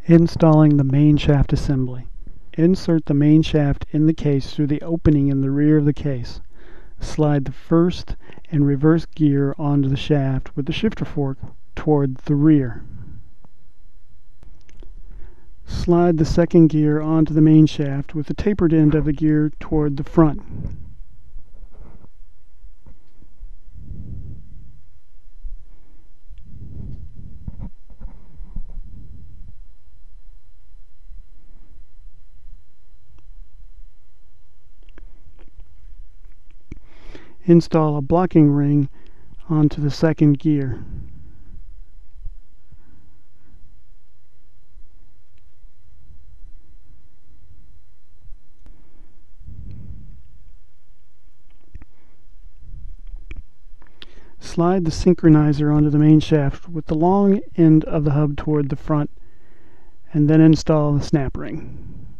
Installing the main shaft assembly. Insert the main shaft in the case through the opening in the rear of the case. Slide the first and reverse gear onto the shaft with the shifter fork toward the rear. Slide the second gear onto the main shaft with the tapered end of the gear toward the front. Install a blocking ring onto the second gear. Slide the synchronizer onto the main shaft with the long end of the hub toward the front, and then install the snap ring.